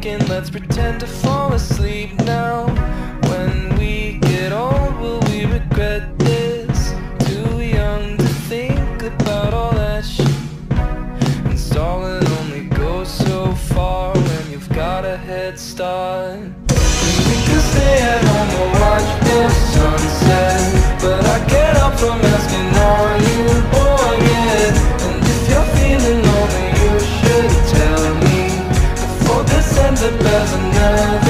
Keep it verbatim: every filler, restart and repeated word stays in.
thinking, let's pretend to fall asleep now. When we get old, will we regret this? Too young to think about all that shit. And stalling only goes so far when you've got a head start. We could stay at home and watch the sunset, but I get up from asking, are you born yet? And if you're feeling lonely, you should tell me before this ends up as another